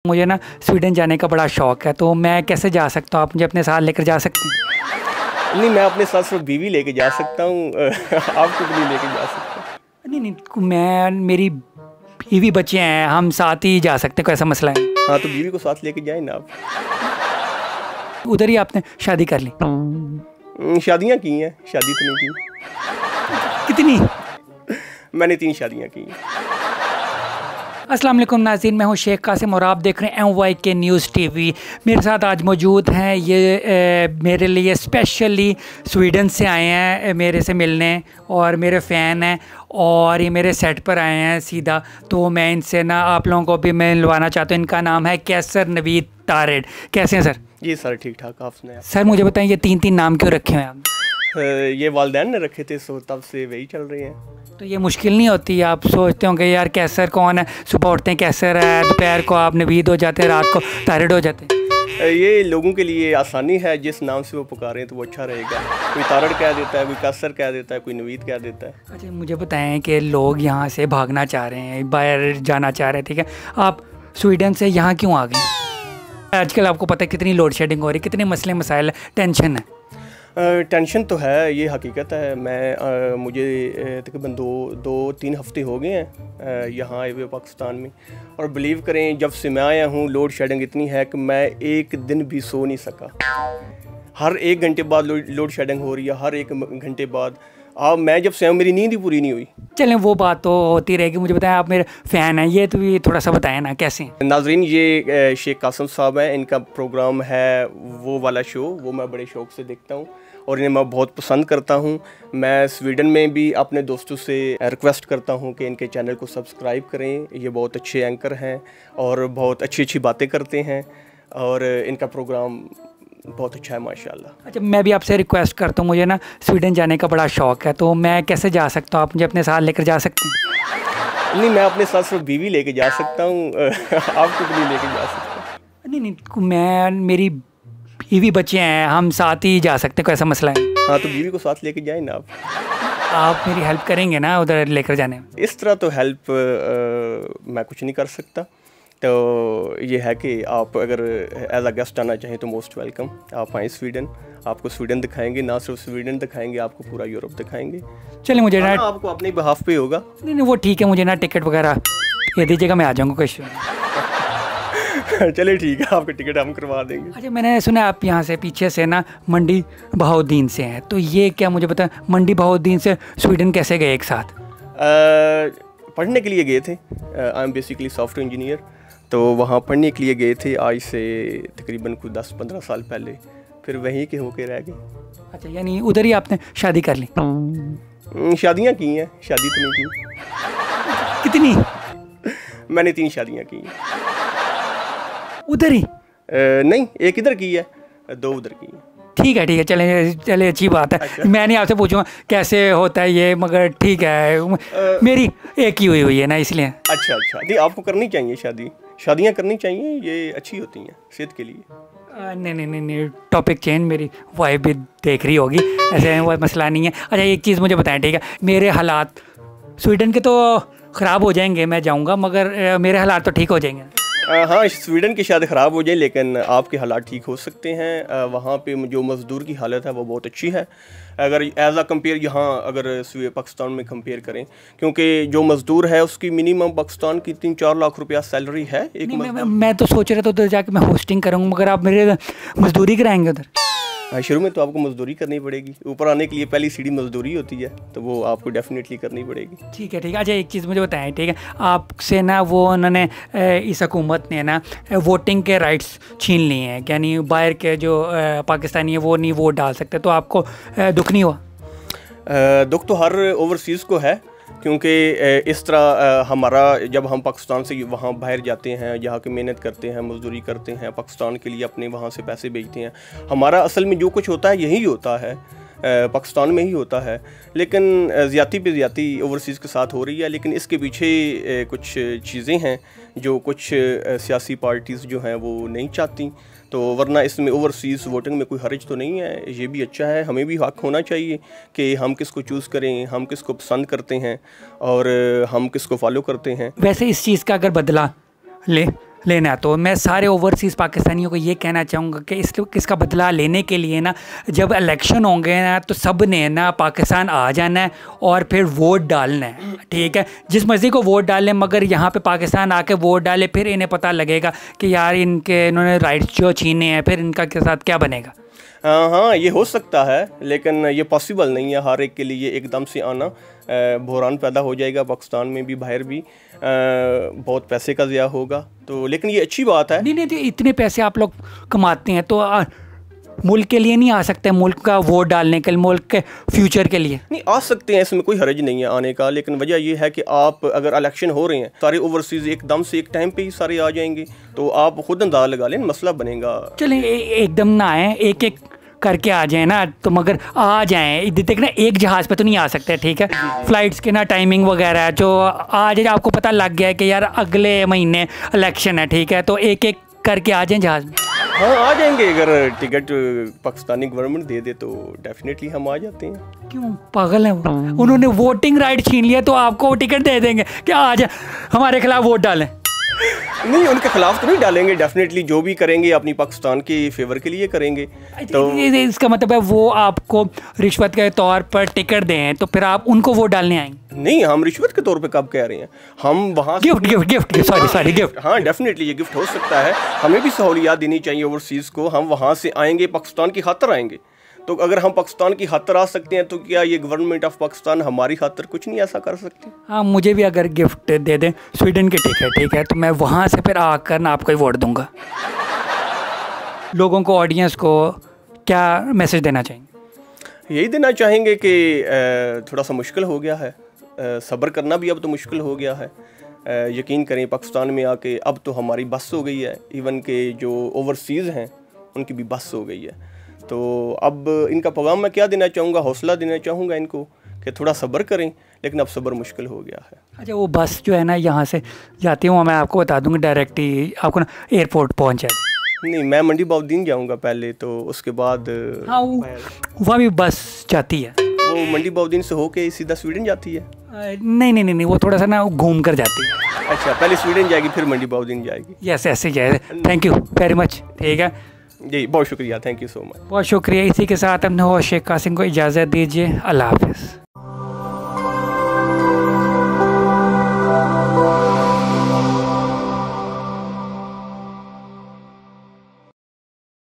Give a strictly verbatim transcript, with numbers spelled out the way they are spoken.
मुझे ना स्वीडन जाने का बड़ा शौक़ है, तो मैं कैसे जा सकता हूँ? आप मुझे अपने साथ लेकर जा सकते हैं? नहीं, मैं अपने साथ सिर्फ बीवी लेके जा सकता हूँ। आपको भी नहीं लेके जा सकता। नहीं नहीं, मैं मेरी बीवी बच्चे हैं, हम साथ ही जा सकते हैं, कोई ऐसा मसला है? हाँ, तो बीवी को साथ लेके जाए ना आप। उधर ही आपने शादी कर ली? शादियाँ की हैं, शादी तो नहीं की। कितनी? मैंने तीन शादियाँ की। अस्सलाम वालेकुम नाज़रीन, मैं हूं शेख कासिम और आप देख रहे हैं M Y K News TV. मेरे साथ आज मौजूद हैं ये ए, मेरे लिए स्पेशली स्वीडन से आए हैं मेरे से मिलने, और मेरे फ़ैन हैं और ये मेरे सेट पर आए हैं सीधा। तो मैं इनसे ना आप लोगों को भी मैं मिलवाना चाहता हूँ। इनका नाम है कैसर नवीद तारेड। कैसे हैं सर? जी सर, ठीक ठाक। आप सुनाएं? सर मुझे बताएं, ये तीन तीन नाम क्यों रखे हुए हैं आपने? ये वालिदैन ने रखे थे, सो तब से वही चल रहे हैं। तो ये मुश्किल नहीं होती? आप सोचते होंगे यार कैसर कौन है, सुबह उठते हैं कैसर है, दोपहर को आप नवीद हो जाते हैं, रात को तारेड हो जाते हैं। ये लोगों के लिए आसानी है, जिस नाम से वो पुकारें तो वो अच्छा रहेगा। कोई तारड़ कह देता है, कोई कैसर कह देता है, कोई नवीद कह देता है। अच्छा मुझे बताएं कि लोग यहाँ से भागना चाह रहे हैं, बाहर जाना चाह रहे हैं, ठीक है, आप स्वीडन से यहाँ क्यों आ गए? आजकल आपको पता है कितनी लोड शेडिंग हो रही है, कितने मसले मसाइल, टेंशन है। टेंशन तो है, ये हकीकत है। मैं आ, मुझे तकरीबन दो दो तीन हफ्ते हो गए हैं यहाँ आए हुए पाकिस्तान में, और बिलीव करें जब से मैं आया हूँ लोड शेडिंग इतनी है कि मैं एक दिन भी सो नहीं सका। हर एक घंटे बाद लोड शेडिंग हो रही है, हर एक घंटे बाद। अब मैं जब से आया मेरी नींद ही पूरी नहीं हुई। चलें वो बात तो होती रहेगी। मुझे बताएं, आप मेरे फ़ैन हैं, ये तो भी थोड़ा सा बताएं ना कैसे हैं? नाजरीन, ये शेख कासिम साहब हैं, इनका प्रोग्राम है वो वाला शो, वो मैं बड़े शौक़ से देखता हूँ और इन्हें मैं बहुत पसंद करता हूँ। मैं स्वीडन में भी अपने दोस्तों से रिक्वेस्ट करता हूँ कि इनके चैनल को सब्सक्राइब करें। ये बहुत अच्छे एंकर हैं और बहुत अच्छी अच्छी बातें करते हैं, और इनका प्रोग्राम बहुत अच्छा है माशाल्लाह। अच्छा, मैं भी आपसे रिक्वेस्ट करता हूँ, मुझे ना स्वीडन जाने का बड़ा शौक़ है, तो मैं कैसे जा सकता हूँ? आप मुझे अपने साथ लेकर जा सकते हैं? नहीं, मैं अपने साथ सिर्फ बीवी लेके जा सकता हूँ। आपको भी नहीं लेके जा सकता। नहीं नहीं, मैं मेरी बीवी बच्चे हैं, हम साथ ही जा सकते हैं, कोई ऐसा मसला है? हाँ, तो बीवी को साथ लेके जाए ना आप। आप मेरी हेल्प करेंगे ना उधर लेकर जाने में? इस तरह तो हेल्प आ, मैं कुछ नहीं कर सकता। तो ये है कि आप अगर एज अ गेस्ट आना चाहें तो मोस्ट वेलकम। आप आएँ स्वीडन, आपको स्वीडन दिखाएंगे, ना सिर्फ स्वीडन दिखाएंगे, आपको पूरा यूरोप दिखाएंगे। चलिए मुझे ना आपको अपने बिहाफ पे होगा। नहीं नहीं वो ठीक है, मुझे ना टिकट वगैरह दे दीजिएगा, मैं आ जाऊँगा, कोई इशू नहीं। चलिए ठीक है, आपकी टिकट हम करवा देंगे। अच्छा, मैंने सुना आप यहाँ से पीछे से ना मंडी बहाउद्दीन से हैं, तो ये क्या मुझे पता, मंडी बहाउद्दीन से स्वीडन कैसे गए एक साथ? आ, पढ़ने के लिए गए थे। I am basically software engineer, तो वहाँ पढ़ने के लिए गए थे आज से तकरीबन कुछ दस पंद्रह साल पहले, फिर वहीं के होके रह गए। अच्छा, यानी उधर ही आपने शादी कर ली? शादियाँ की हैं, शादी तो नहीं की। कितनी? मैंने तीन शादियाँ की हैं। उधर ही? आ, नहीं, एक इधर की है, दो उधर की है। ठीक है ठीक है, चले चले अच्छी बात है। अच्छा। मैं नहीं आपसे पूछूंगा कैसे होता है ये, मगर ठीक है, आ, मेरी एक ही हुई हुई है ना, इसलिए। अच्छा अच्छा, नहीं आपको करनी चाहिए शादी, शादियाँ करनी चाहिए, ये अच्छी होती हैं सेहत के लिए। आ, नहीं नहीं नहीं नहीं टॉपिक चेंज, मेरी वाइफ भी देख रही होगी, ऐसे वो मसला नहीं है। अच्छा एक चीज़ मुझे बताएं, ठीक है, मेरे हालात स्वीडन के तो ख़राब हो जाएंगे, मैं जाऊँगा, मगर मेरे हालात तो ठीक हो जाएंगे? हाँ, स्वीडन की शायद ख़राब हो जाए लेकिन आपके हालात ठीक हो सकते हैं। वहाँ पे जो मज़दूर की हालत है वो बहुत अच्छी है, अगर एज आ कंपेयर यहाँ अगर पाकिस्तान में कंपेयर करें, क्योंकि जो मज़दूर है उसकी मिनिमम पाकिस्तान की तीन चार लाख रुपया सैलरी है एक। मैं, मैं, मैं तो सोच रहा था उधर जाके मैं होस्टिंग करूँगा, मगर आप मेरे मजदूरी कराएंगे उधर? शुरू में तो आपको मजदूरी करनी पड़ेगी, ऊपर आने के लिए पहली सीढ़ी मजदूरी होती है, तो वो आपको डेफिनेटली करनी पड़ेगी। ठीक है ठीक है। अच्छा एक चीज़ मुझे बताएं, ठीक है, आपसे ना वो उन्होंने इस हुकूमत ने ना वोटिंग के राइट्स छीन लिए हैं, यानी बाहर के जो पाकिस्तानी है वो नहीं वोट डाल सकते, तो आपको दुख नहीं हुआ? दुख तो हर ओवरसीज़ को है, क्योंकि इस तरह हमारा जब हम पाकिस्तान से वहाँ बाहर जाते हैं, यहाँ की मेहनत करते हैं, मजदूरी करते हैं, पाकिस्तान के लिए अपने वहाँ से पैसे भेजते हैं, हमारा असल में जो कुछ होता है यही होता है, पाकिस्तान में ही होता है। लेकिन ज़्यादती पे ज़्यादती ओवरसीज़ के साथ हो रही है, लेकिन इसके पीछे कुछ चीज़ें हैं जो कुछ सियासी पार्टीज़ जो हैं वो नहीं चाहती, तो वरना इसमें ओवरसीज़ वोटिंग में कोई हर्ज तो नहीं है, ये भी अच्छा है। हमें भी हक़ होना चाहिए कि हम किसको चूज़ करें, हम किसको पसंद करते हैं और हम किसको फॉलो करते हैं। वैसे इस चीज़ का अगर बदला ले लेना है। तो मैं सारे ओवरसीज़ पाकिस्तानियों को ये कहना चाहूँगा कि इस इसका बदला लेने के लिए ना जब इलेक्शन होंगे ना तो सब ने ना पाकिस्तान आ जाना है और फिर वोट डालना है, ठीक है। जिस मर्ज़ी को वोट डालें मगर यहाँ पे पाकिस्तान आके वोट डाले, फिर इन्हें पता लगेगा कि यार इनके इन्होंने राइट्स जो छीने हैं, फिर इनका के साथ क्या बनेगा। हाँ हाँ ये हो सकता है, लेकिन ये पॉसिबल नहीं है हर एक के लिए एकदम से आना। बहरान पैदा हो जाएगा पाकिस्तान में भी, बाहर भी, बहुत पैसे का ज़िया होगा। तो लेकिन ये अच्छी बात है। नहीं नहीं, इतने पैसे आप लोग कमाते हैं तो आ, मुल्क के लिए नहीं आ सकते, मुल्क का वोट डालने के लिए, मुल्क के फ्यूचर के लिए नहीं आ सकते हैं, इसमें कोई हर्ज नहीं है आने का। लेकिन वजह यह है कि आप अगर इलेक्शन हो रहे हैं सारे ओवरसीज़ एकदम से एक टाइम पे ही सारे आ जाएंगे, तो आप खुद अंदाज़ा लगा लें मसला बनेगा। चलें एकदम ना आए, एक एक करके आ जाए ना, तो मगर आ जाएं। देख ना एक जहाज़ पे तो नहीं आ सकते, ठीक है। फ़्लाइट्स के ना टाइमिंग वगैरह है, जो आज आपको पता लग गया है कि यार अगले महीने इलेक्शन है, ठीक है, तो एक एक करके आ जाएं जहाज़ में। हाँ आ जाएंगे, अगर टिकट पाकिस्तानी गवर्नमेंट दे दे तो डेफिनेटली हम आ जाते हैं। क्यों पागल है वो, उन्होंने वोटिंग राइट छीन लिया तो आपको वो टिकट दे देंगे कि आज हमारे खिलाफ वोट डालें? नहीं, उनके खिलाफ तो नहीं डालेंगे, डेफिनेटली जो भी करेंगे अपनी पाकिस्तान के फेवर के लिए करेंगे। तो इसका मतलब है वो आपको रिश्वत के तौर पर टिकट दें तो फिर आप उनको वोट डालने आएंगे? नहीं, हम रिश्वत के तौर पे कब कह रहे हैं, हम वहाँ gift gift gift sorry sorry gift हाँ डेफिनेटली ये गिफ्ट हो सकता है। हमें भी सहूलियात देनी चाहिए ओवरसीज़ को। हम वहाँ से आएंगे, पाकिस्तान की खातर आएंगे, तो अगर हम पाकिस्तान की खातर आ सकते हैं तो क्या ये गवर्नमेंट ऑफ पाकिस्तान हमारी खातर कुछ नहीं ऐसा कर सकती? हाँ, मुझे भी अगर गिफ्ट दे दें स्वीडन के टिकट, ठीक है, तो मैं वहाँ से फिर आकर ना आपको ही वोट दूंगा। लोगों को, ऑडियंस को क्या मैसेज देना चाहेंगे? यही देना चाहेंगे कि थोड़ा सा मुश्किल हो गया है, सब्र करना भी अब तो मुश्किल हो गया है। यकीन करें पाकिस्तान में आके अब तो हमारी बस हो गई है, इवन के जो ओवरसीज़ हैं उनकी भी बस हो गई है। तो अब इनका पैगाम मैं क्या देना चाहूँगा, हौसला देना चाहूँगा इनको कि थोड़ा सब्र करें, लेकिन अब सब्र मुश्किल हो गया है। अच्छा, वो बस जो है ना यहाँ से जाती हूँ, मैं आपको बता दूँगी डायरेक्ट ही आपको ना एयरपोर्ट पहुँच जाए। नहीं, मैं मंडी बाउद्दीन जाऊँगा पहले, तो उसके बाद हाँ वहाँ भी बस जाती है। वो मंडी बाउद्दीन से होके सीधा स्वीडन जाती है? नहीं नहीं नहीं, वो थोड़ा सा ना घूम कर जाती है। अच्छा, पहले स्वीडन जाएगी फिर मंडी बाउद्दीन जाएगी? यस, ऐसे जाए। थैंक यू वेरी मच, ठीक है जी, बहुत शुक्रिया, थैंक यू सो मच। बहुत शुक्रिया। इसी के साथ हमने शेख कासिम को इजाज़त दीजिए, अल्लाह हाफ़िज़।